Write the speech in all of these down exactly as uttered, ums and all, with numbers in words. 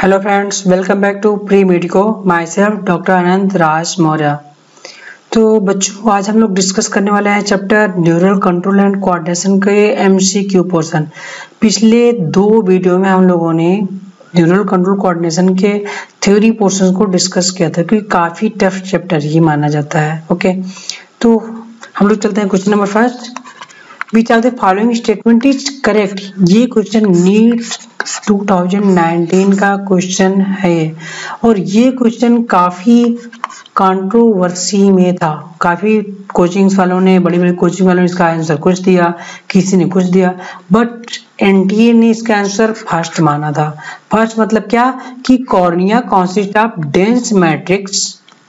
Hello friends, welcome back to pre medico. Myself doctor Anant Raj Maurya. तो बच्चों, आज हम लोग डिस्कस करने वाले हैं chapter neural control and coordination के एमसीक्यू पोर्शन। पिछले दो वीडियो में हम लोगों ने न्यूरल कंट्रोल कोऑर्डिनेशन के थ्योरी पोर्शन को डिस्कस किया था, क्योंकि काफ़ी टफ चैप्टर ये माना जाता है। ओके, तो हम लोग चलते हैं question number first. Which of the following statement is correct. ये क्वेश्चन नीट दो हज़ार उन्नीस का क्वेश्चन है और ये क्वेश्चन काफी कंट्रोवर्सी में था। काफी कोचिंग्स वालों ने, बड़ी बड़ी कोचिंग वालों ने इसका आंसर कुछ दिया, किसी ने कुछ दिया, बट एनटीए ने इसका आंसर फर्स्ट माना था। फर्स्ट मतलब क्या कि cornea consist of dense matrix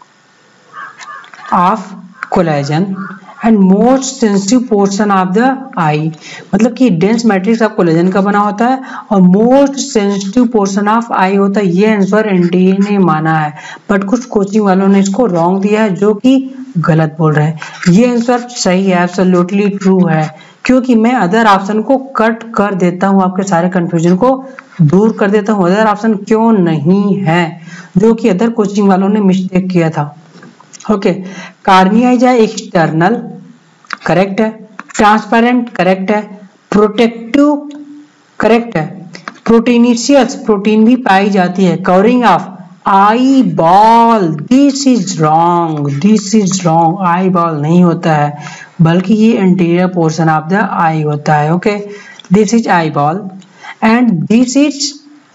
of collagen and most sensitive portion of the eye. मतलब कि डेंस मैट्रिक्स ऑफ कोलेजन का बना होता है और most sensitive portion of eye होता है। ये आंसर एनटीए ने माना है, बट कुछ कोचिंग वालों ने इसको रॉन्ग दिया है, जो कि गलत बोल रहे हैं। ये आंसर सही है, एब्सोल्युटली ट्रू है, क्योंकि मैं अदर ऑप्शन को कट कर देता हूँ, आपके सारे कंफ्यूजन को दूर कर देता हूँ। अदर ऑप्शन क्यों नहीं है, जो कि अदर कोचिंग वालों ने मिस्टेक किया था। Okay, cornea is external, correct है। ट्रांसपेरेंट, करेक्ट है। प्रोटेक्टिव, करेक्ट है। प्रोटीनिशियस, प्रोटीन भी पाई जाती है। Covering of eyeball, this is wrong, this is wrong. Eyeball नहीं होता है, बल्कि ये interior portion of the eye होता है। Okay, this is eyeball and this is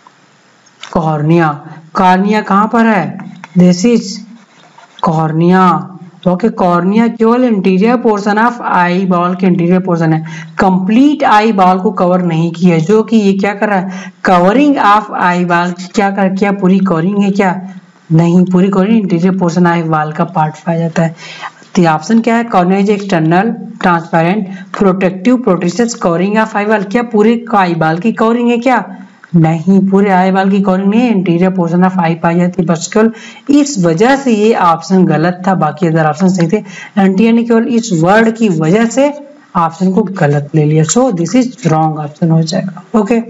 cornea. Cornea कहाँ पर है? This is cornea. Okay, cornea केवल interior portion of eye ball के इंटीरियर पोर्शन है, कंप्लीट आई बॉल को कवर नहीं किया, जो कि ये क्या कर रहा है? Covering of eyeball. क्या कर क्या पूरी कवरिंग है क्या? नहीं, पूरी covering interior portion eyeball का पार्ट पाया जाता है। तो ऑप्शन क्या है? Cornea is external, transparent, protective, protective, covering of eyeball. क्या पूरे आई बॉल की कवरिंग है क्या? नहीं, पूरे आई बॉल की कवरिंग नहीं है, इंटीरियर पोर्शन ऑफ आई पाई जाती है बस। केवल इस वजह से ये ऑप्शन गलत था, बाकी अदर ऑप्शन सही थे। एनटीए ने केवल इस वर्ड की वजह से ऑप्शन को गलत ले लिया, so this is wrong option हो जाएगा। Okay,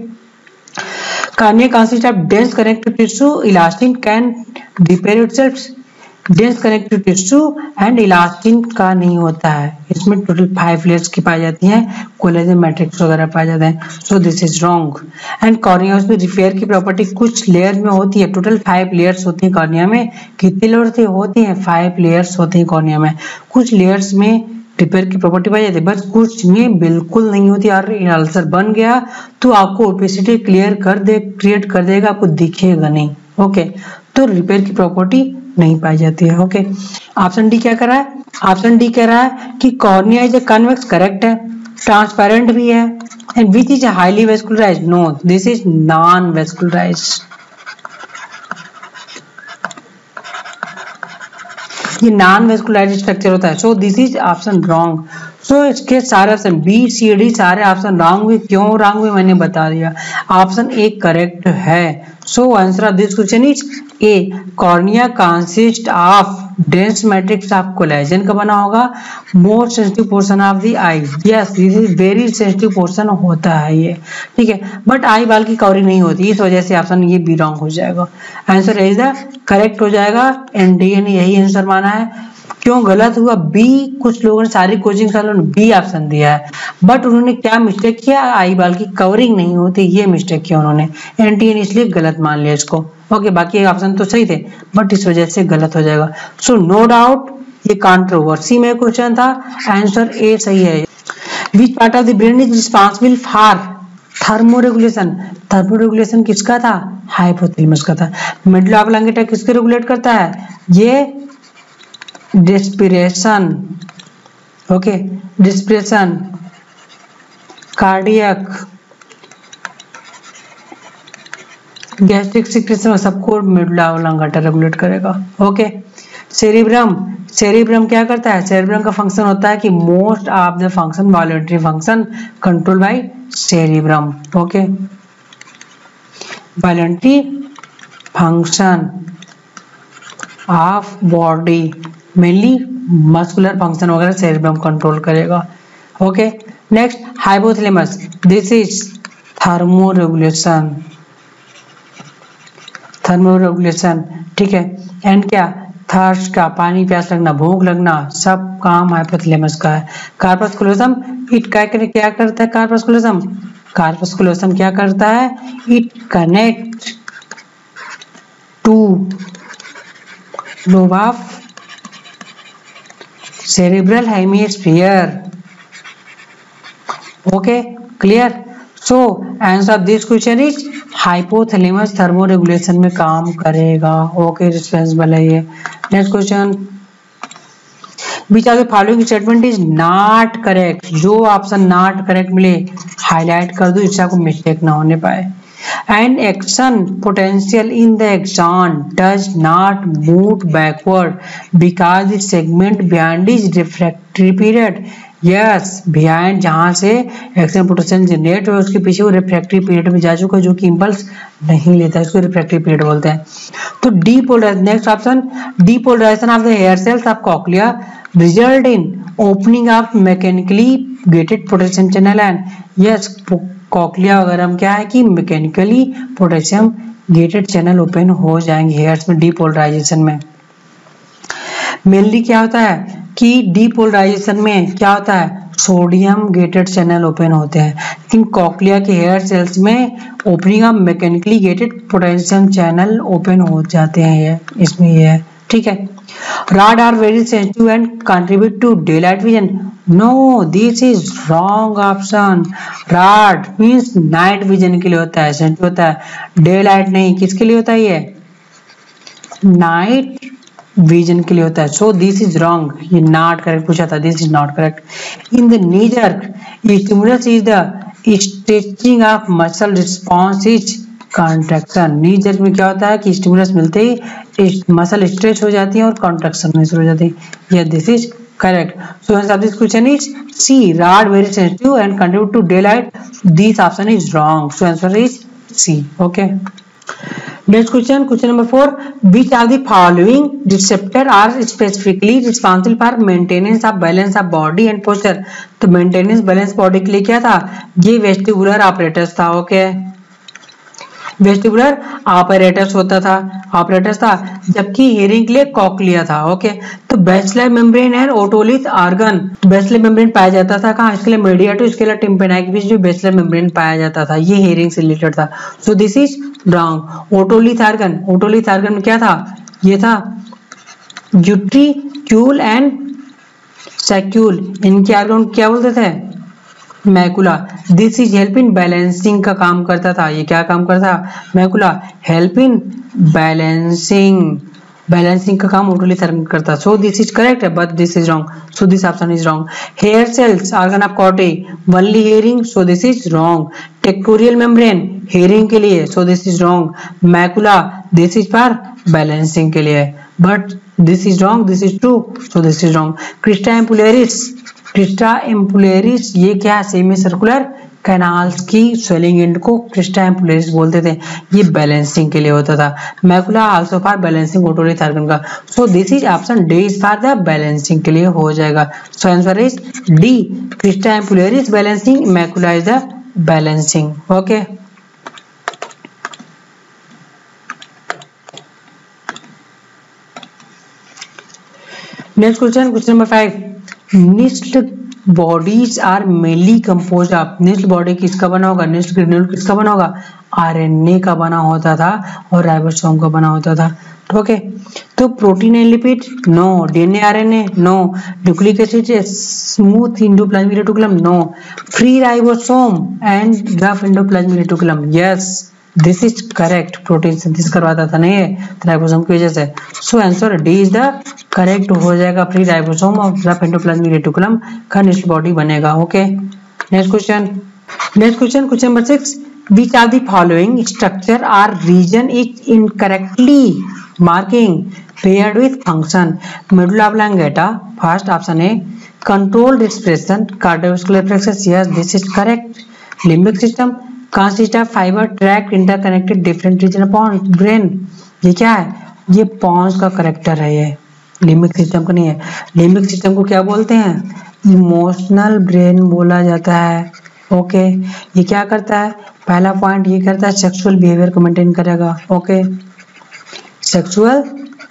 cornea consist of dense connective tissue, elastin can repair itself. Dense connective tissue and elastin का नहीं होता है, इसमें टोटल फाइव लेयर्स की पाई जाती हैं, कोलेजन मैट्रिक्स वगैरह पाए जाते हैं, so this is wrong. And cornea में रिपेयर की प्रॉपर्टी कुछ लेयर में होती है, टोटल फाइव लेयर्स होती है कॉर्निया में। कितनी लेयर्स होती हैं? फाइव लेयर्स होती हैं कॉर्निया में। कुछ लेयर्स में रिपेयर की प्रॉपर्टी पाई जाती है, बस कुछ में बिल्कुल नहीं होती। और अल्सर बन गया तो आपको ओपेसिटी क्लियर कर दे क्रिएट कर देगा, आपको दिखेगा नहीं। ओके, तो रिपेयर की प्रॉपर्टी नहीं पाई जाती है। ओके, ऑप्शन डी क्या कर रहा है? ऑप्शन डी कह रहा है कि cornea is a convex, correct है। ट्रांसपेरेंट भी है and which is highly vascularized, no, this is non vascularized. ये नॉन वेस्कुलराइज्ड स्ट्रक्चर होता है, so this is option wrong. So इसके सारे ऑप्शन बी सी डी सारे ऑप्शन रॉन्ग हुए। क्यों रॉन्ग हुए मैंने बता दिया। ऑप्शन ए करेक्ट है। So answer of this question is A, cornea consist of dense matrix of collagen का बना होगा, most sensitive portion of the eye. Yes, this is very sensitive portion होता है ये, ठीक है, बट आई बाल की कवरिंग नहीं होती, इस वजह से ऑप्शन ये बी रॉन्ग हो जाएगा। Answer A is the correct हो जाएगा। एनडीए ने यही आंसर माना है। क्यों गलत हुआ? बी, कुछ लोगों ने, सारी कोचिंग वालों ने बी ऑप्शन दिया है, बट उन्होंने क्या मिस्टेक किया? आई बाल की कवरिंग नहीं होती, ये मिस्टेक किया उन्होंने। एनटीए ने इसलिए गलत मान लिया इसको। ओके, बाकी ऑप्शन तो सही थे, बट इस वजह से गलत हो जाएगा। सो नो डाउट ये कंट्रोवर्सी में क्वेश्चन था, आंसर ए सही है। Which part of the brain is responsible for thermoregulation? Thermoregulation किसका था? हाइपोथैलेमस का था। मेडुला ऑब्लांगेटा किसके रेगुलेट करता है? ये respiration, okay, respiration, cardiac, gastric secretion, सबको मेडुला ऑब्लांगेटा रेगुलेट करेगा। ओके, सेरिब्रम, सेरिब्रम क्या करता है? सेरिब्रम का फंक्शन होता है कि most of the function voluntary function control by cerebrum. Okay, voluntary function of body, mainly muscular function वगैरह सेरिब्रम कंट्रोल करेगा। Okay, next hypothalamus, this is thermoregulation. Thermoregulation, ठीक है। एंड क्या, थर्स्ट का, पानी प्यास लगना, भूख लगना, सब काम हाइपोथैलेमस का है। कार्पस कलोजम इट क्या क्या करता है, कार्पस कलोजम कार्पस कलोजम क्या करता है, it connect to lobe of cerebral hemisphere. Okay, clear? So answer of this question is hypothalamus thermoregulation में काम करेगा। Okay, responsible है ये। Next question, which of the following statement is not correct? जो option not correct मिले highlight कर दो, इससे आपको मिस्टेक ना होने पाए। An action potential in the axon does not move backward because the segment behind is refractory period. Yes, behind जहाँ से एक्शन पोटेंशियल जनरेट हो उसके पीछे वो रिफ्रैक्टरी पीरियड में जा चुका है, जो कि इम्पल्स नहीं लेता है, इसको रिफ्रैक्टरी पीरियड बोलते हैं। तो depolarisation, next option, depolarisation of the hair cells of cochlea result in opening of mechanically gated potassium channel and yes, cochlea वगैरह में क्या है कि mechanically potassium gated channel open हो जाएंगे हेयर्स में डीपोलराइजेशन में। मेनली क्या होता है कि डीपोलराइजेशन में क्या होता है, सोडियम गेटेड चैनल ओपन होते हैं, लेकिन कॉक्लिया के हेयर सेल्स में opening of mechanically gated potassium channel open हो जाते हैं, ये इसमें ये है, ठीक है। Rod are very sensitive and contribute to daylight vision. No, this is wrong option. Rod means night vision के लिए होता है, sensitive होता है, daylight नहीं। किसके लिए होता है ये, night vision के लिए होता है। So this is wrong, ये not correct पूछा था, this is not correct. In the knee jerk, stimulus is the stretching of muscle response is contraction. Knee jerk में क्या होता है कि स्टिमुलस मिलते ही मसल स्ट्रेच हो जाती है और कॉन्ट्रैक्शन में शुरू हो जाती है। Yes, this is correct. So answer of this question is C, rod very sensitive and contribute to day light. This option is wrong, so answer is C. Okay, next question, question number four, which are the following receptor are specifically responsible for maintenance of balance of body and posture. तो maintenance balance body के लिए क्या था, ये vestibular operators था। Okay, vestibular operators होता था, operators था, जबकि हियरिंग के लिए कॉक्लिया था। ओके, तो basilar membrane and otolith organ, basilar membrane पाया जाता था कहाँ, इसके लिए मीडिया टू इसके लिए टिम्पेनाई के बीच जो बेसिलर मेम्ब्रेन पाया जाता था, ये हियरिंग से रिलेटेड था। So this is wrong. Otolith organ, otolith organ में क्या था, ये था यूट्रिक्यूल एंड सैक्यूल, इनके ऑर्गन क्या बोलते थे, macula. This is help in balancing का काम करता था, ये क्या काम करता था, macula, help in balancing, balancing का काम ओटोलिथ ऑर्गन करता। So this is correct, but this is wrong, so this option is wrong. Hair cells organ of Corti, only hearing, so this is wrong. Tectorial membrane hearing के लिए, so this is wrong. Macula, this is for balancing के लिए, but this is wrong, this is true, so this is wrong. Crista ampullaris, crista ampullaris ये क्या, semi circular canals की swelling end को crista ampullaris बोलते थे, ये balancing के लिए होता था। Macula also for balancing otolith organ का। So this is option D is for the balancing के लिए हो जाएगा। So answer is D, crista ampullaris balancing, macula is the balancing. Okay, next question, question number five, निस्ड bodies are mainly composed of, Nissl body किसका बना होगा, निस्ड granule किसका बना होगा, आरएनए का बना होता था और राइबोसोम का बना होता था। ओके, तो protein and lipid, no. DNA RNA, no. Nucleic acid, smooth endoplasmic reticulum, no. Free ribosome and rough endoplasmic reticulum, yes, this is correct. Protein synthesis करवाता था नहीं है राइबोसोम की वजह से। So answer D is the correct हो जाएगा, free ribosome और रफ एंडोप्लाज्मिक रेटिकुलम का निस्ड बॉडी बनेगा। Okay, next question, next question, question number six, which of the following structure or region is incorrectly marking paired with function? Medulla oblongata, first option A. Controlled respiration, cardiovascular reflexes, yes, this is correct. Limbic system consists of fiber tract interconnected different region upon brain, ये क्या है, ये Pond's का character है, ये limbic system का नहीं है। लिम्बिक सिस्टम को क्या बोलते हैं, इमोशनल ब्रेन बोला जाता है। ओके, ये क्या करता है, पहला पॉइंट ये करता है सेक्सुअल बिहेवियर को मेंटेन करेगा। ओके, सेक्सुअल,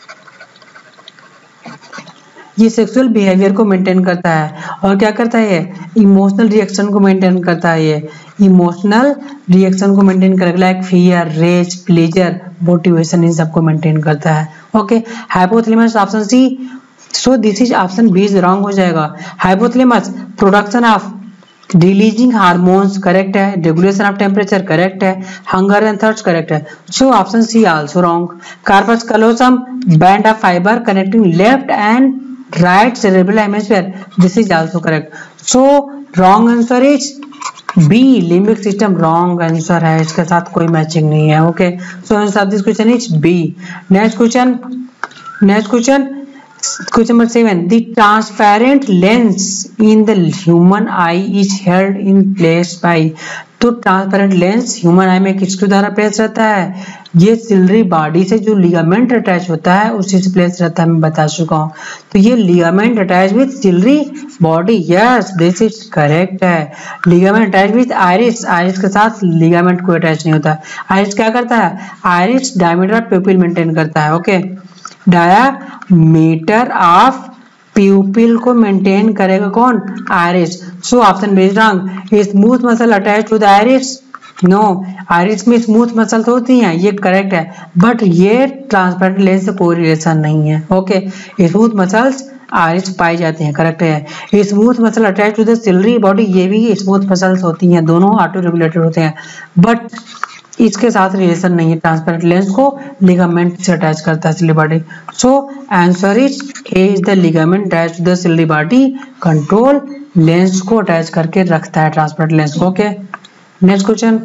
ये सेक्सुअल बिहेवियर को मेंटेन करता है और क्या करता है, इमोशनल रिएक्शन को मेंटेन करता है, ये इमोशनल रिएक्शन को मेंटेन करेगा, like fear, rage, pleasure, motivation, इन सबको मेंटेन करता है। Okay, hypothalamus option C, so this is option B is wrong हो जाएगा। Hypothalamus production of releasing hormones correct है, रेगुलेशन ऑफ टेम्परेचर करेक्ट है, हंगर एंड थर्स्ट करेक्ट है, so option C also wrong. Corpus callosum band of fibre connecting left and right cerebral hemisphere, this is also correct, so wrong answer is B, limbic system wrong answer है, इसके साथ कोई matching नहीं है। Okay, so answer of this question is B. Next question, next question Question number seven. The transparent lens in the human eye is held in place by, तो transparent lens human eye में किसके द्वारा place रहता है, ये ciliary body से जो ligament attach होता है उसी से प्लेस रहता है, मैं बता चुका हूँ। तो ये ligament attach with ciliary body, yes this is correct है। Ligament attach with iris, iris के साथ लिगामेंट कोई अटैच नहीं होता। आइरिस क्या करता है, iris diameter of pupil maintain करता है। ओके, डायामीटर ऑफ प्यूपिल को मेंटेन करेगा कौन, iris, so option B is wrong. Smooth muscle attach to the iris, no, iris में स्मूथ मसल तो होती हैं, ये करेक्ट है, बट ये ट्रांसपेरेंट लेंस से कोई रिलेशन नहीं है। ओके, स्मूथ मसल्स आइरिस पाई जाती हैं, करेक्ट है। Smooth muscle attach to the ciliary body, ये भी स्मूथ मसल्स होती हैं, दोनों ऑटो रेगुलेटेड होते हैं, बट इसके साथ रिलेशन नहीं है। ट्रांसपेरेंट लेंस को लिगामेंट से अटैच करता है ciliary body, so answer is A is the ligament attach to the ciliary body, control lens को अटैच करके रखता है ट्रांसपेरेंट लेंस को। Okay, next question,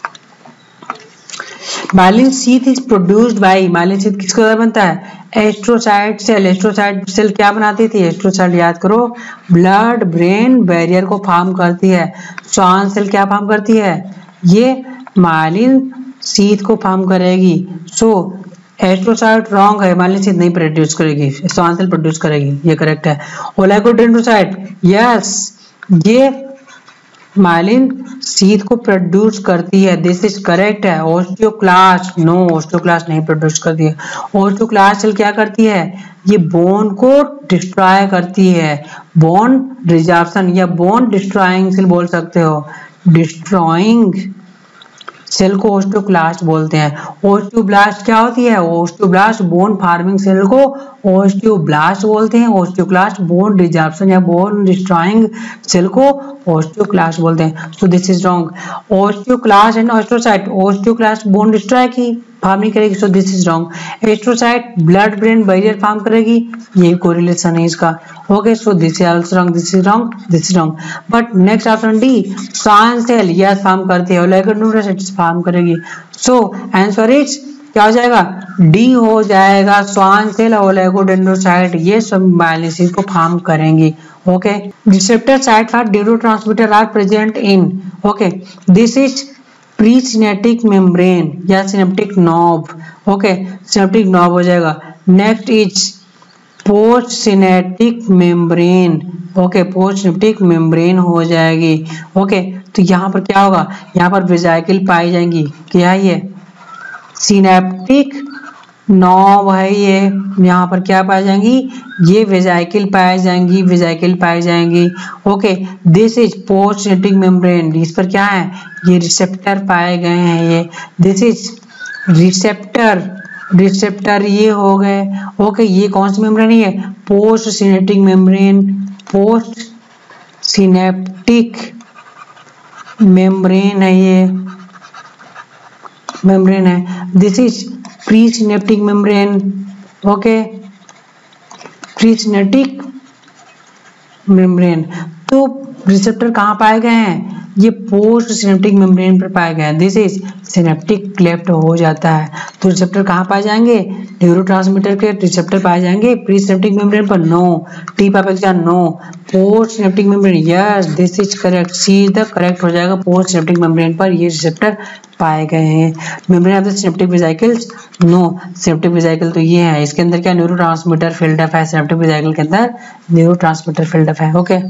myelin sheath is produced by, myelin sheath किसके द्वारा बनता है, एस्ट्रोसाइट सेल। एस्ट्रोसाइट सेल क्या बनाती थी, एस्ट्रोसाइट याद करो, ब्लड ब्रेन बैरियर को फॉर्म करती है। श्वान सेल क्या फॉर्म करती है, ये माइलिन शीथ को फॉर्म करेगी, सो एस्ट्रोसाइट रॉन्ग है, माइलिन शीथ नहीं प्रोड्यूस करेगी, श्वान सेल प्रोड्यूस करेगी, ये करेक्ट है। ओलिगोडेंड्रोसाइट, यस ये माइलिन शीथ को प्रोड्यूस करती है, दिस इज करेक्ट है। ओस्टियोक्लास्ट, नो ओस्टियोक्लास्ट नहीं प्रोड्यूस करती है। ओस्टियोक्लास्ट सेल क्या करती है, ये बोन को डिस्ट्रॉय करती है, बोन रिजॉर्प्शन या बोन डिस्ट्रॉइंग सेल बोल सकते हो, डिस्ट्रॉइंग सेल को ओस्टियोक्लास्ट बोलते हैं। ओस्टियोब्लास्ट क्या होती है, ओस्टियोब्लास्ट बोन फार्मिंग सेल को ओस्टियोब्लास्ट बोलते हैं, ओस्टियोक्लास्ट बोन डिजॉर्प्शन या बोन डिस्ट्रॉइंग सेल को ओस्टियोक्लास्ट बोलते हैं, so this is wrong. Osteoclast and osteocyte, osteoclast bone destroy की फॉर्म नहीं करेगी, so this is wrong. Astrocyte blood brain barrier form करेगी, ये कोरिलेशन है इसका। Okay, so this is also wrong, this is wrong, this is wrong, but next option D, Schwann cell yes form करती है, oligodendrocyte form करेगी, सो answer is क्या हो जाएगा, डी हो जाएगा। श्वान सेल और ओलिगोडेंड्रोसाइट ये सब माइलिन शीथ को फॉर्म करेंगी। Okay, receptor site for neurotransmitter are present in, okay this is presynaptic membrane या synaptic knob. Okay, synaptic knob हो जाएगा। Next is post synaptic membrane, okay post synaptic membrane हो जाएगी। Okay, तो यहाँ पर क्या होगा, यहाँ पर वेजाइकल पाई जाएंगी, क्या है ये सिनेप्टिक नॉब है, ये यहाँ पर क्या पाई जाएंगी, ये वेजाइकल पाई जाएंगी, वेजाइकल पाई जाएंगी। Okay, this is post synaptic membrane, इस पर क्या है, ये रिसेप्टर पाए गए हैं, ये दिस इज रिसेप्टर, रिसेप्टर ये हो गए। ओके, ये कौन सी मेम्ब्रेन है, post synaptic membrane, post synaptic membrane है, ये मेम्ब्रेन है। This is pre synaptic membrane, okay pre synaptic membrane. तो रिसेप्टर कहाँ पाए गए हैं, ये पोस्ट सिनेप्टिक मेम्ब्रेन पर पाए गए हैं, दिस इज सिनेप्टिक क्लेफ्ट हो जाता है। तो रिसेप्टर कहाँ पाए जाएंगे, न्यूरोट्रांसमीटर के रिसेप्टर पाए जाएंगे प्री सिनेप्टिक मेम्ब्रेन पर, नो, टी पाप exam no, post synaptic membrane yes this is correct, C is the correct हो जाएगा, पोस्ट सिनेप्टिक मेम्ब्रेन पर ये रिसेप्टर पाए गए हैं। Membrane of the synaptic vesicles, no synaptic vesicle तो ये है, इसके अंदर क्या न्यूरोट्रांसमीटर फील्ड अप है, सिनेप्टिक वेसिकल के अंदर न्यूरोट्रांसमीटर फील्ड अप है। Okay,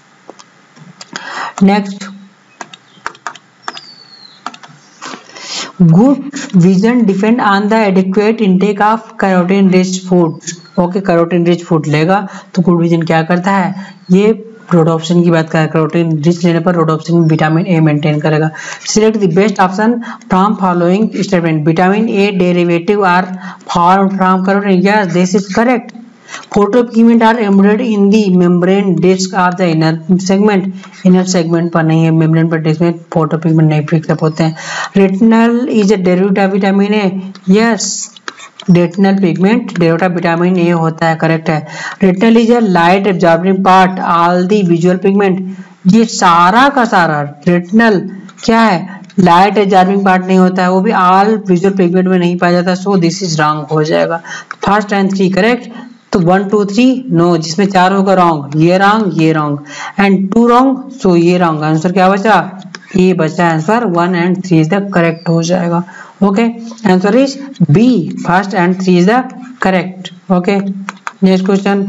next good vision depend on the adequate intake of carotene rich food. Okay, carotene rich food लेगा तो गुड विजन क्या करता है, ये रोडोप्सिन की बात करें, कैरोटीन रिच लेने पर रोडोप्सिन विटामिन ए मेंटेन करेगा। Select the best option from following statement. Vitamin A derivative are form from carotene, yes this is correct. Photopigment are embedded in the membrane disc of the inner segment, inner segment पर नहीं है, membrane पर disc में फोटोपिगमेंट नहीं fix up होते हैं। Retinal is a derivative of vitamin A, yes retinal pigment derivative of vitamin A होता है, करेक्ट है। Retinal is a light absorbing part all the visual pigment, ये सारा का सारा रेटिनल क्या है, लाइट एब्जॉर्बिंग पार्ट नहीं होता है, वो भी ऑल विजुअल पिगमेंट में नहीं पाया जाता, सो दिस इज रॉन्ग हो जाएगा। फर्स्ट एंड थ्री करेक्ट, तो वन टू थ्री नो, जिसमें चार होगा रॉन्ग, ये रॉन्ग ये wrong and two wrong, so ये रॉन्ग। आंसर क्या बचा, ये बचा answer one and three is the correct हो जाएगा। Okay, answer is B, first and three is the correct. Okay, next question,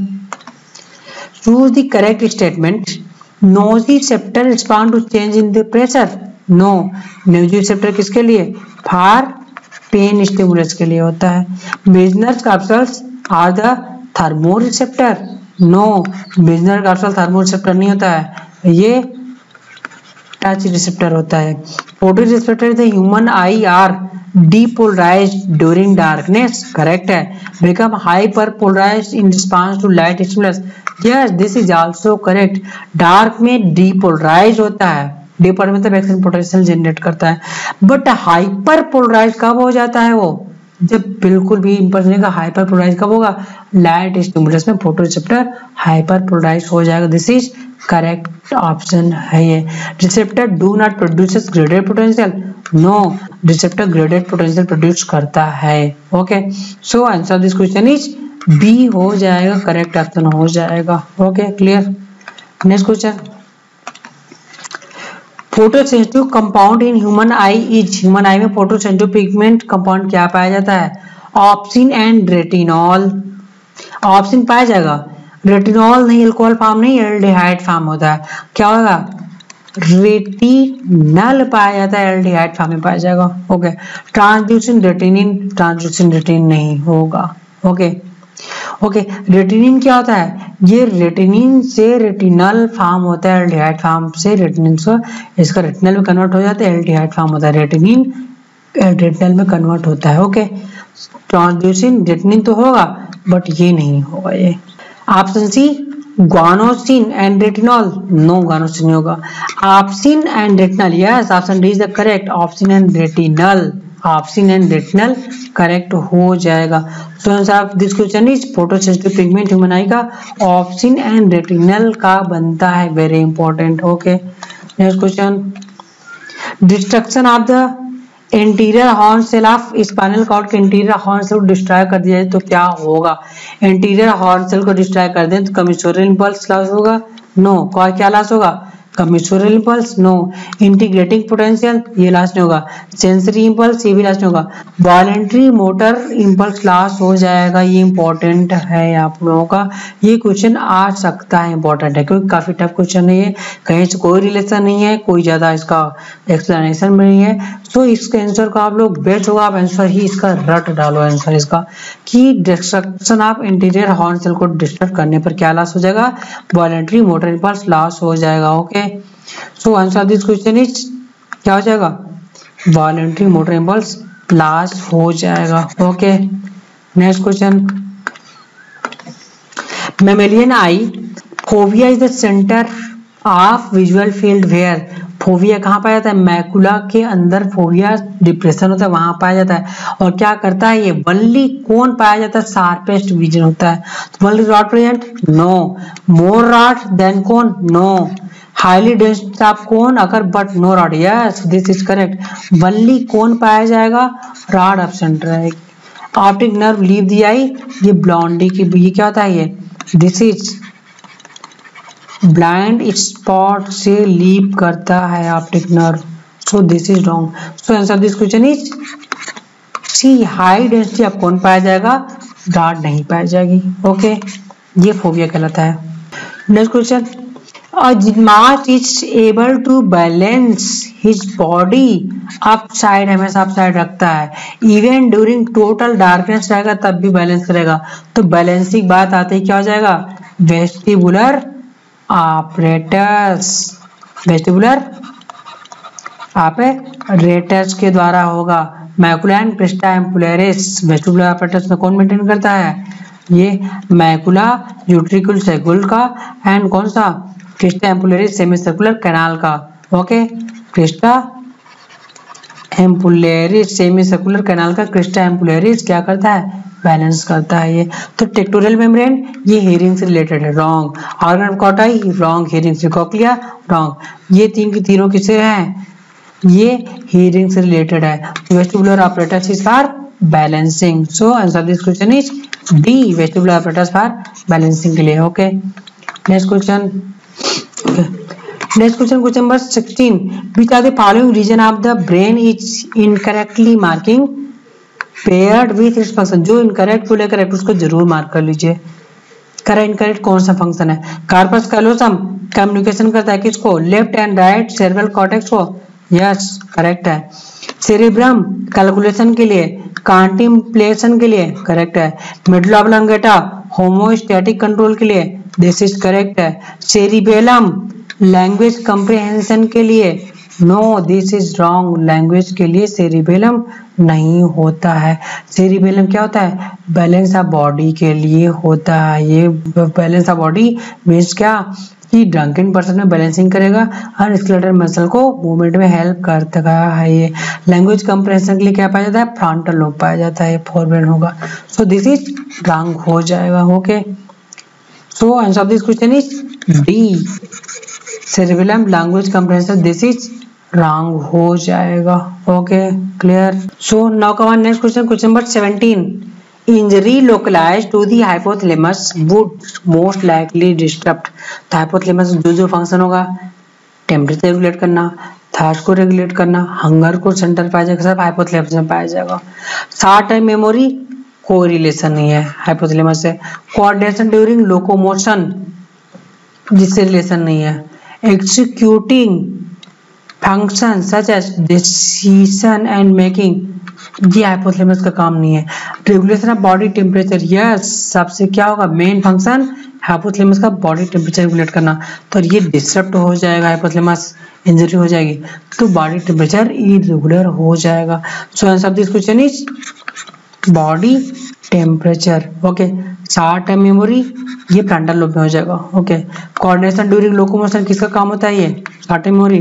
choose the correct statement. Nociceptor respond to change in the pressure, no, nociceptor किसके लिए, for pen stimulus के लिए होता है। Meissner capsules are the thermoreceptor, no, Meissner capsule thermoreceptor नहीं होता है, ये टच रिसेप्टर होता है। Photoreceptor the human eye are depolarized during darkness, correct है। become hyperpolarized in response to light stimulus, yes this is also correct। dark में depolarize होता है, depolarize मतलब एक्शन पोटेंशियल जनरेट करता है, बट hyperpolarize कब हो जाता है, वो जब बिल्कुल भी इंपल्स नहीं का, हाइपरपोलराइज कब होगा, लाइट स्टिमुलस में फोटोरिसेप्टर हाइपरपोलराइज हो जाएगा, दिस इज करेक्ट ऑप्शन है ये। Receptor do not produces graded potential, no, receptor graded potential produce करता है। Okay, so answer this question is B हो जाएगा, करेक्ट ऑप्शन हो जाएगा। Okay, clear. Next question, photosensitive compound in human eye is, human eye में photosensitive pigment compound क्या पाया जाता है, ऑप्सिन एंड रेटिनॉल। ऑप्सिन पाया जाएगा, रेटिनॉल नहीं, अल्कोहल फॉर्म नहीं, एल्डिहाइड फॉर्म होता है, क्या होगा, रेटिनल पाया जाता है, एल्डिहाइड फॉर्म में पाया जाएगा। ओके, ट्रांसड्यूसिन रेटिनिन, ट्रांसड्यूसिन रेटिनिन नहीं होगा। ओके ओके रेटिनिन क्या होता है, ये रेटिनिन से रेटिनल फॉर्म होता है, एल्डिहाइड फॉर्म से रेटिनिन से इसका रेटिनल में कन्वर्ट हो जाता है, एल्डिहाइड फॉर्म होता है, रेटिनिन रेटिनल में कन्वर्ट होता है। ओके, ट्रांसड्यूसिन रेटिनिन तो होगा बट ये नहीं होगा। ये option C guanosine and retinol, no guanosine नहीं होगा। Opsin and retinal, yes option D is the correct, opsin and retinal, opsin and retinal correct हो जाएगा। So answer of this question is photosensitive pigment human eye का opsin and retinal का बनता है, very important. Okay, next question, destruction of the interior horn cell of spinal cord के interior horn cell को destroy कर दिया जाए तो क्या होगा, इंटीरियर हॉर्न सेल को डिस्ट्रॉय कर दें तो कमिशोरल इंपल्स लॉस होगा, नो, क्या लॉस होगा, commissural impulse, no, integrating potential ये लॉस नहीं होगा, सेंसरी इंपल्स ये भी लॉस नहीं होगा, वॉलेंट्री मोटर इंपल्स लॉस हो जाएगा। ये इंपॉर्टेंट है आप लोगों का, ये क्वेश्चन आ सकता है, इंपॉर्टेंट है क्योंकि काफी टफ क्वेश्चन है ये, कहीं से कोई रिलेशन नहीं है, कोई ज्यादा इसका एक्सप्लेनेशन नहीं है, तो इसके आंसर का आप लोग बेस्ट होगा, आप आंसर ही इसका रट डालो आंसर इसका कि destruction of interior horn cell को डिस्टर्ब करने पर क्या लॉस हो जाएगा, वॉलेंट्री मोटर इंपल्स लॉस हो जाएगा। Okay, so answer of this question is क्या हो जाएगा, वॉलेंट्री मोटर इंपल्स लॉस हो जाएगा। Okay, next question, mammalian eye fovea is the centre of visual field where, fovea कहाँ पाया जाता है, मैकुला के अंदर फोबिया डिप्रेशन होता है वहां पाया जाता है, और क्या करता है ये, वनली कौन पाया जाता है, शार्पेस्ट विजन होता है, only rod present, no, more rod than cone, no, highly dense of cone अगर but no rod, yes this is correct, only cone पाया जाएगा, रॉड एब्सेंट रहेगा। Optic nerve leave the eye, ये ब्लॉन्डी की ये क्या होता है, ये दिस इज ब्लाइंड स्पॉट से लीप करता है optic nerve, so this is wrong. So answer this question is C, high density of cone पाया जाएगा, रॉड नहीं पाई जाएगी। ओके, ये फोबिया कहलाता है। Next question, A gymnast is able to balance his body upside, हमेशा अपसाइड रखता है, इवन ड्यूरिंग टोटल डार्कनेस रहेगा तब भी बैलेंस करेगा। तो बैलेंसिंग बात आते ही क्या हो जाएगा, वेस्टिबुलर ऑपरेटस, वेस्टिबुलर ऑपरेटस के द्वारा होगा। Macula and crista ampullaris vestibular apparatus में कौन मेंटेन करता है, ये मैकुला यूट्रिकुलर का एंड कौन सा crista ampullaris semi circular canal का। Okay, crista ampullaris semi circular canal का क्रिस्टा एम्पुलरिस क्या करता है, बैलेंस करता है ये। तो टेक्टोरियल मेम्ब्रेन ये हेयरिंग से रिलेटेड है, wrong. Organ of Corti wrong, hearing से कॉक्लिया रॉन्ग। ये तीन की तीनों किससे हैं, ये हेयरिंग से रिलेटेड है। Vestibular apparatus is for balancing, so answer of this question is D, vestibular apparatus for balancing के लिए। Okay, next question. Next question, question number sixteen, which are the following region of the brain is incorrectly marking paired with its function। जो incorrect बोले correct उसको जरूर mark कर लीजिए। Correct incorrect कौन सा फंक्शन है, कार्पस कैलोसम कम्युनिकेशन करता है किसको, left and right cerebral cortex को, यस करेक्ट है। सेरेब्रम कैलकुलेशन के लिए, कॉन्टिम्पलेशन के लिए, करेक्ट है। मिडल ऑब्लांगेटा होमोस्टैटिक कंट्रोल के लिए, दिस इज करेक्ट है। सेरिबेलम लैंग्वेज कंप्रिहेंशन के लिए, no this is wrong, language के लिए सेरिबेलम नहीं होता है। सेरिबेलम क्या होता है, बैलेंस ऑफ बॉडी के लिए होता है। ये बैलेंस ऑफ बॉडी मीन्स क्या कि ड्रंकन पर्सन में बैलेंसिंग करेगा और स्केलेटल मसल को मूवमेंट में हेल्प करता है। ये लैंग्वेज कंप्रिहेंशन के लिए क्या पाया जाता है, फ्रंटल लोब पाया जाता है, फोरब्रेन होगा। सो दिस इज रॉन्ग हो जाएगा। Okay, so answer of this question is D, cerebellum language comprehension, this is wrong हो जाएगा। Okay, clear. So now come on next question, question number seventeen, injury localised to the hypothalamus would most likely disturb. तो hypothalamus जो जो function होगा, temperature regulate करना, thirst को regulate करना, hunger को सेंटर पाया जाएगा, सब हाइपोथैलेमस में पाया जाएगा। शॉर्ट टाइम मेमोरी कोई रिलेशन नहीं है हाइपोथैलेमस से। कोऑर्डिनेशन ड्यूरिंग लोकोमोशन जिससे रिलेशन नहीं है। Executing function such as decision and making ये हाइपोथैलेमस का काम नहीं है। Regulation of body temperature, yes सबसे क्या होगा, मेन फंक्शन हाइपोथैलेमस का बॉडी टेम्परेचर रेगुलेट करना। तो ये डिस्टर्ब हो जाएगा, हाइपोथैलेमस इंजरी हो जाएगी तो बॉडी टेम्परेचर इरेगुलर हो जाएगा। So answer of this question is body temperature. Okay, short time memory ये फ्रंटल लोब में हो जाएगा। ओके, कोऑर्डिनेशन ड्यूरिंग लोकोमोशन किसका काम होता है, ये short time memory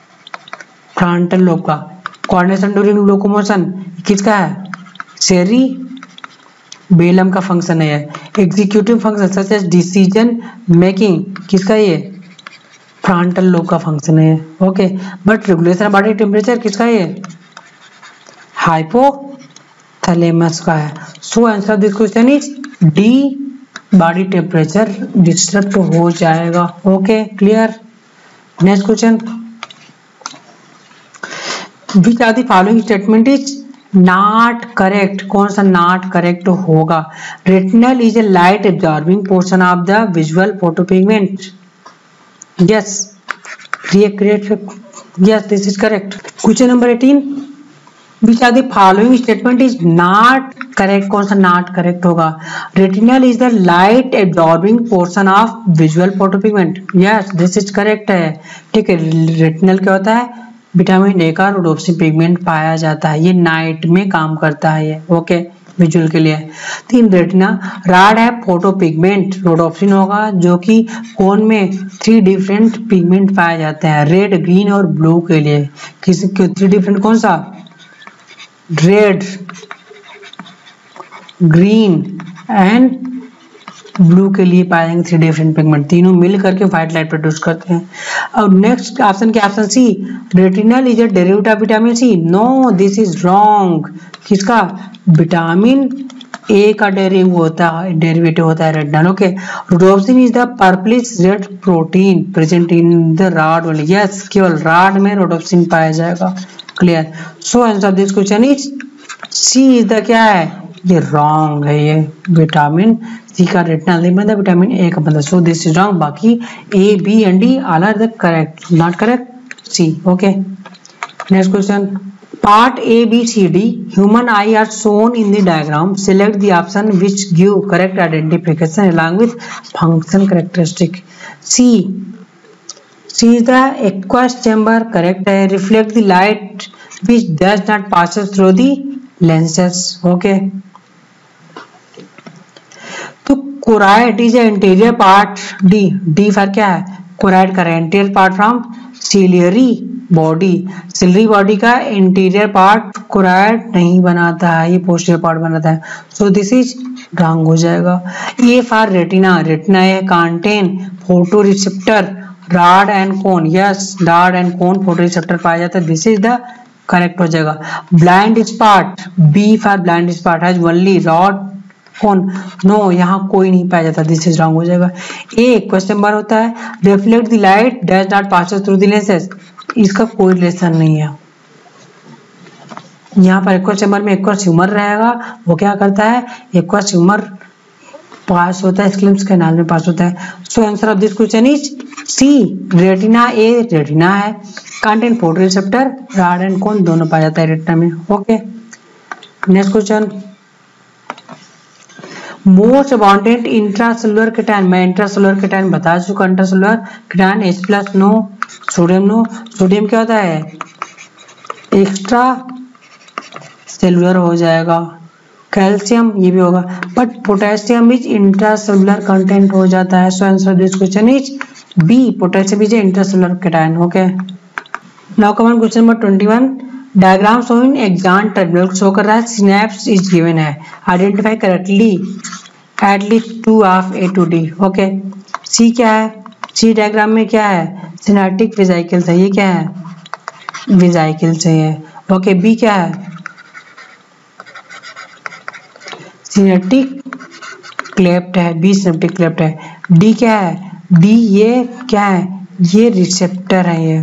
frontal lobe का। कोऑर्डिनेशन ड्यूरिंग लोकोमोशन किसका है, सेरी बेलम का फंक्शन है। Executive function such as decision making किसका, ये फ्रंटल लोब का फंक्शन है। Okay, but regulation body temperature किसका, ये हाइपोथैलेमस का है। So answer of this question is D, body temperature disturb हो जाएगा। Okay, clear. Next question, which are the following statement is not correct। कौन सा not correct होगा, retinal is a light absorbing portion of the visual photopigment, yes correct, yes this is correct। question number eighteen, which are the following statement is not correct। कौन सा not correct होगा, retinal is the light absorbing portion of visual photopigment, yes this is correct है। ठीक है, retinal क्या होता है, vitamin A का रोडोप्सिन पिगमेंट पाया जाता है, ये नाइट में काम करता है ये। ओके, विजुअल के लिए। तीन रेटिना राड है फोटो पिगमेंट, रोडोप्सिन होगा जो कि कोन में थ्री डिफरेंट पिगमेंट पाए जाते हैं, रेड ग्रीन और ब्लू के लिए। किस थ्री डिफरेंट कौन सा, रेड ग्रीन एंड ब्लू के लिए पाए जाएंगे थ्री डिफरेंट पिगमेंट, तीनों मिल करके व्हाइट लाइट प्रोड्यूस करते हैं। और नेक्स्ट ऑप्शन क्या, option C, retinal is a derivative of vitamin C, no this is wrong. किसका, विटामिन ए का डेरिवेटिव होता है डेरिवेटिव होता है retinal. Okay, rhodopsin is the purplish red protein present in the rod only, yes केवल rod में rhodopsin पाया जाएगा। Clear. So answer of this question is C is the क्या है, ये रॉन्ग है, ये विटामिन सी का रेटिना नहीं बनता, विटामिन ए का बनता। So this is wrong. बाकी A B and D all are the correct, not correct C. Okay next question, part A B C D human eye are shown in the diagram. Select the option which give correct identification along with function characteristic. C C is the aqueous chamber, correct है। reflect the light which does not passes through the lenses. okay तो choroid is interior part, D D for क्या है, choroid का interior part from ciliary body. Ciliary body का interior part choroid नहीं बनाता है, ये पोस्टीरियर पार्ट बनाता है। सो दिस इज रॉन्ग हो जाएगा। ए फॉर रेटिना, रेटिना है contain photo receptor rod and cone, yes rod and cone photo receptor पाया जाता है, दिस इज द करेक्ट हो जाएगा। Blind spot, B for blind spot has only rod cone, no यहाँ कोई नहीं पाया जाता, दिस इज रॉन्ग हो जाएगा। ए क्वेश्चन नंबर होता है reflect the light does not passes through the lenses, इसका कोई रिलेशन नहीं है। यहाँ पर एक्वा चैम्बर में एक्वा ट्यूमर रहेगा, वो क्या करता है, एक्वा ट्यूमर पास होता है स्क्लिम्स कैनाल में पास होता है। So answer of this question is C retina. A retina है, contain photo receptor rod and cone दोनों पाया जाता है रेटिना में। Okay next question, most abundant intracellular cation, मैं इंट्रासेलुलर केटायन बता चुका। Intracellular cation H plus no, sodium no, sodium क्या होता है एक्स्ट्रा सेलुलर हो जाएगा, कैल्शियम ये भी होगा, but potassium is intracellular content हो जाता है। So answer this question is B, potassium is intracellular cation. Okay now come question number twenty one, diagram showing axon terminal show कर रहा है, सिनेप्स इज गिवन है, identify correctly at least two of A to D. Okay C क्या है, C diagram में क्या है, synaptic vesicles है, ये क्या है वेसिकल्स है ये। ओके बी क्या है, सिनेप्टिक क्लेफ्ट है, बी सिनेप्टिक क्लेफ्ट है। डी क्या है, डी ये क्या है, ये रिसेप्टर है ये।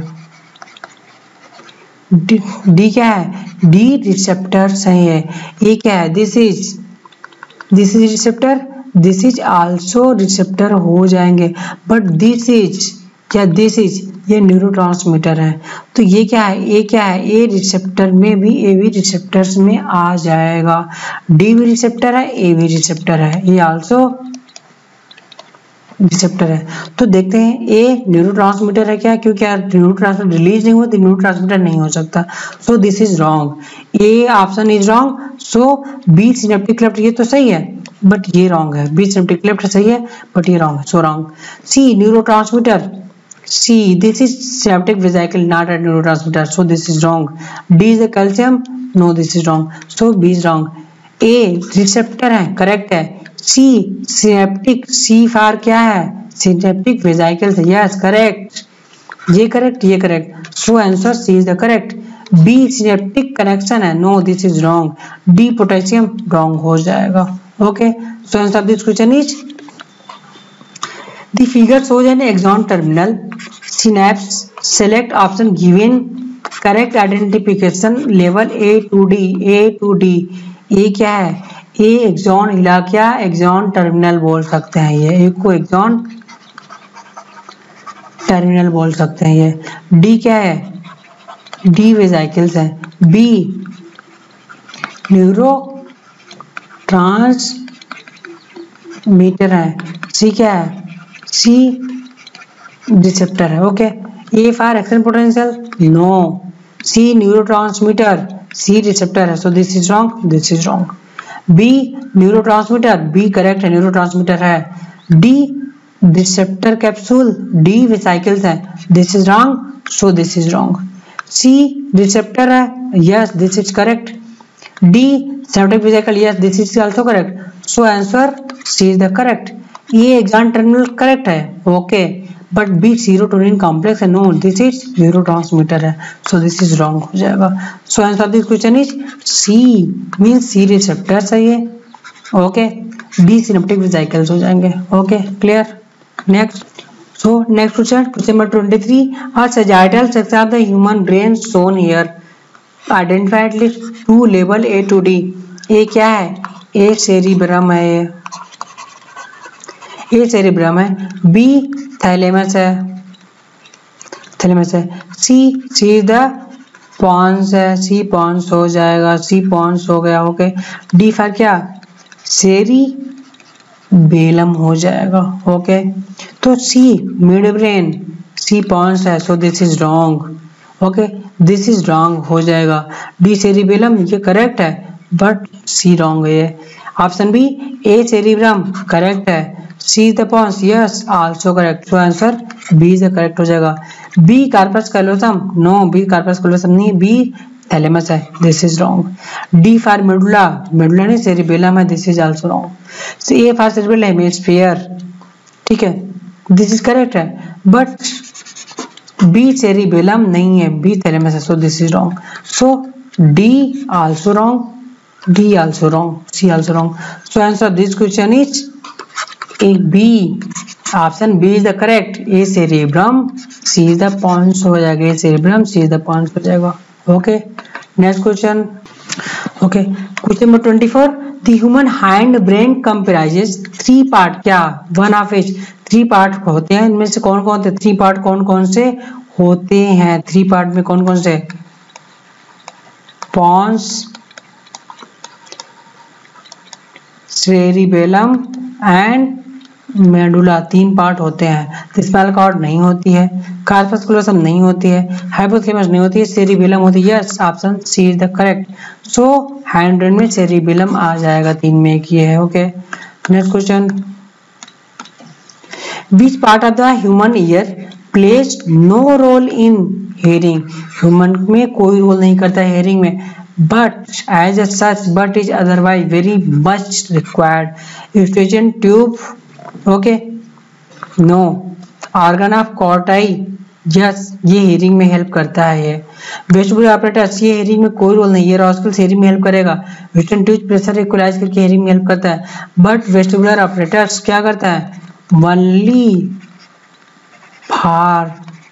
डी, डी क्या है, डी रिसेप्टर्स है ये। ए क्या है, this is this is receptor, this is also receptor हो जाएंगे, बट दिस इज क्या, दिस इज ये न्यूरोट्रांसमीटर है। तो ये क्या है, ए क्या है, ए रिसेप्टर में भी ए भी रिसेप्टर्स में आ जाएगा। डी भी रिसेप्टर है, ए भी रिसेप्टर है, ये आल्सो रिसेप्टर है। तो देखते हैं ए न्यूरोट्रांसमीटर है क्या, क्योंकि न्यूरोट्रांसमीटर रिलीज नहीं हुआ तो न्यूरोट्रांसमीटर नहीं हो सकता। So this is wrong, A option is wrong. So B synaptic cleft ये तो सही है बट ये रॉन्ग है, बी सिनेप्टिक क्लेफ्ट सही है बट ये रॉन्ग है, so wrong. C neurotransmitter, C this is synaptic vesicle not a neurotransmitter, so this is wrong. D is the calcium, no this is wrong, so B is wrong. A receptor है, correct है। C synaptic, C for क्या है, synaptic vesicles, yes correct, ये correct ये correct, so answer C is the correct. B synaptic connection है, no this is wrong. D potassium wrong हो जाएगा। Okay so answer of this question is the figure shows an axon terminal synapse, select option given, correct identification level A to D, A to D. A क्या है, ए axon हिला क्या, axon terminal बोल सकते हैं, ये ए को एक्सॉन टर्मिनल बोल सकते हैं ये। डी क्या है, डी वेसिकल्स है। बी न्यूरो ट्रांसमीटर है। सी क्या है, सी रिसेप्टर है। Okay A for action potential, no. C neurotransmitter, C receptor है, so this is wrong, this is wrong. B neurotransmitter, B correct है, न्यूरोट्रांसमीटर है। D receptor capsule, D vesicles है, this is wrong, so this is wrong. C receptor है, yes this is correct. D synaptic vesicle, yes this is also correct, so answer C is the correct. ये axon terminal correct है, okay, but B serotonin complex है, no this is neurotransmitter है, so this is wrong हो जाएगा। So answer of this question is C, means C receptors है ये। Okay D synaptic vesicles हो जाएंगे। Okay clear. Next so next question question number twenty three, a sagittal section of the human brain shown here, identify at least two label A to D। A क्या है, A cerebrum है ये, A cerebrum है, B thalamus है, thalamus है, C C the Pond's है, सी Pond's हो जाएगा, सी पॉन्स हो गया, ओके। डी फॉर क्या, सेरी बेलम हो जाएगा, ओके। तो C midbrain, C pons है, so this is wrong, okay, this is wrong हो जाएगा। डी सेरिबेलम ये करेक्ट है, बट सी रॉन्ग है। Option B A cerebrum correct है, C the pons yes also correct, so answer B is the correct हो जाएगा। B corpus callosum, no, B corpus callosum नहीं, B thalamus है, this is wrong. D for medulla, medulla नहीं cerebellum है, this is also wrong. So A for cerebellum hemisphere, ठीक है, this is correct है, but B cerebellum नहीं है, B thalamus है, so this is wrong. So D also wrong, D also wrong, C also wrong. So answer this question is A B, option B is the correct. A cerebrum, C is the pons हो जाएगा, A cerebrum, C is the pons हो जाएगा, okay. Next question, okay, question number twenty four, The human hind brain comprises three part, क्या one of H, three part होते हैं, इनमें से कौन कौन से थ्री पार्ट कौन कौन से होते हैं, थ्री पार्ट में कौन कौन से, पॉन्स, सेरिबेलम एंड मेडुला, तीन पार्ट होते हैं। स्पाइनल कॉर्ड नहीं होती है, कार्पस कैलोसम नहीं होती है, हाइपोथैलेमस नहीं होती है, सेरिबेलम होती है, yes option C is the correct. So hind brain में सेरिबेलम आ जाएगा, तीन में एक ये है, okay. Next question, which part of the human ear plays no role in hearing, human में कोई रोल नहीं करता है हेयरिंग में, but as a such but is otherwise very much required, eustachian tube, okay, no, organ of corti, yes ये hearing में help करता है, ये वेस्टिबुलर apparatus, ये हेयरिंग में कोई रोल नहीं है, रॉस्कल्स हेयरिंग में हेल्प करेगा, वेस्टर्न ट्यूब प्रेशर इक्वलाइज करके हेयरिंग में हेल्प करता है, बट वेस्टिबुलर apparatus क्या करता है, ओनली फॉर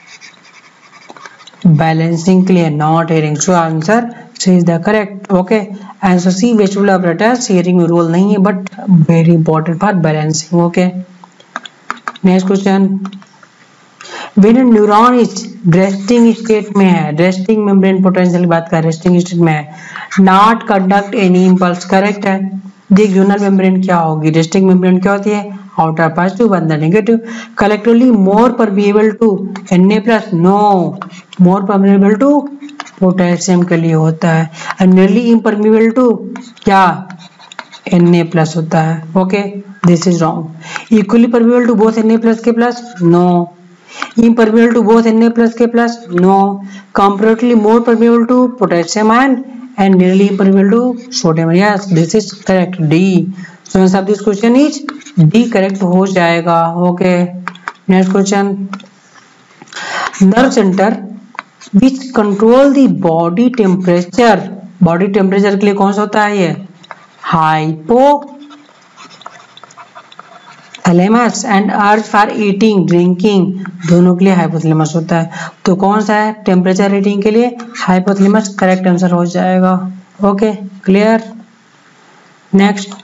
बैलेंसिंग के लिए, not hearing, so answer C is the correct, okay. Answer C vestibular apparatus hearing में रोल नहीं है, but very important for balancing, okay. Next question, when a neuron is resting state में है, resting membrane potential की बात कर, resting state में है, not conduct any impulse, correct है। देख यूनल मेम्ब्रेन क्या होगी, रेस्टिंग मेम्ब्रेन क्या होती है, आउटर पॉजिटिव अंदर negative, collectively more permeable to Na plus, no, more permeable to potassium के लिए होता है, एंड नियरली इम्परमिएबल टू क्या, Na प्लस होता है, okay, this is wrong. Equally permeable to both Na plus K plus, no, impermeable to both Na plus K plus, no, comparatively more permeable to potassium ion and nearly impermeable to sodium, yes this is correct, D, so answer of this question is D correct हो जाएगा, okay। next question, nerve center which control the body temperature, body temperature के लिए कौन सा होता है ये, hypothalamus and urge for eating drinking, दोनों के लिए हाइपोथैलेमस होता है, तो कौन सा है टेम्परेचर रीडिंग के लिए, हाइपोथैलेमस करेक्ट आंसर हो जाएगा, okay clear. Next,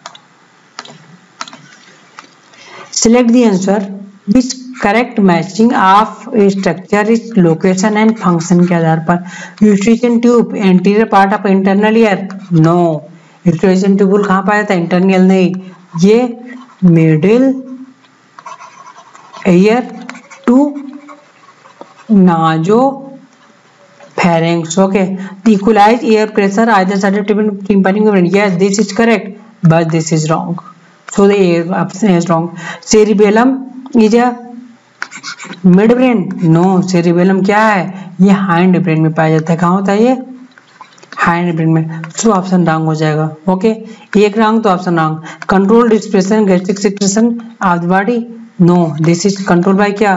select the answer which correct matching of structure is location and function के आधार पर, eustachian tube anterior part of internal ear, no, eustachian tube कहाँ पाया था, इंटरनल नहीं, ये middle ear to naso pharynx, okay, the equalize air pressure either side of tympanic membrane, yes this is correct, but this is wrong, so the A option is wrong। cerebellum is a mid brain, no, cerebellum क्या है, ये hind brain में पाया जाता है, कहाँ होता है ये, हाइंड ब्रेन में, सो ऑप्शन रॉन्ग हो जाएगा, ओके, एक रॉन्ग तो option wrong. Control respiration gastric secretion of the body, no, this is control by क्या,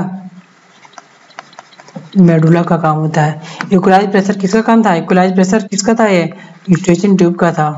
मेडुला का काम होता है। इक्वलाइज प्रेशर किसका काम था, इक्वलाइज प्रेशर किसका था, ये यूस्ट्रेशन ट्यूब का था,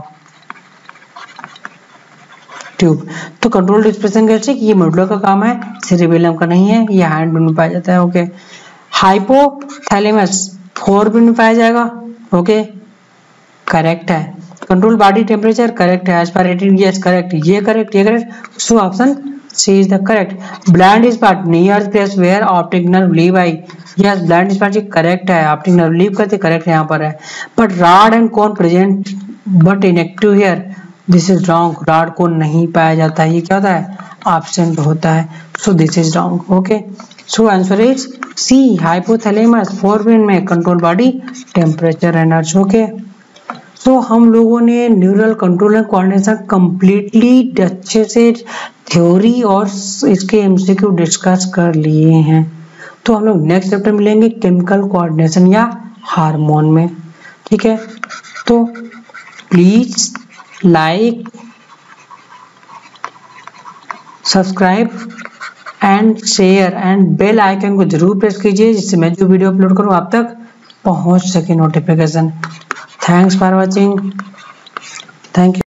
ट्यूब, तो कंट्रोल डिस्प्रेशन गैस्ट्रिक ये मेडुला का काम है, सेरिबेलम का नहीं है, ये हाइंड ब्रेन में पाया जाता है, ओके। हाइपोथैलेमस फोर ब्रेन में पाया जाएगा, ओके करेक्ट है। कंट्रोल बॉडी टेम्परेचर करेक्ट है, as per eighteen, yes correct, ये करेक्ट, ये correct, so option C is the correct. Blind spot near place where optic nerve leave eye. Yes, blind spot correct है, optic nerve leave करते correct यहाँ पर है. But rod and cone present but inactive here. This is wrong. rod cone नहीं पाया जाता है, ये क्या होता है, absent होता है. So this is wrong. Okay. So answer is C. Hypothalamus forebrain में control body temperature energy. Okay. तो हम लोगों ने neural control and coordination completely अच्छे से थ्योरी और इसके एमसीक्यू डिस्कस कर लिए हैं. तो हम लोग नेक्स्ट चैप्टर मिलेंगे केमिकल कोऑर्डिनेशन या हार्मोन में. ठीक है, तो please like, subscribe and share and bell icon को जरूर प्रेस कीजिए, जिससे मैं जो वीडियो अपलोड करूँ आप तक पहुंच सके notification. Thanks for watching. Thank you.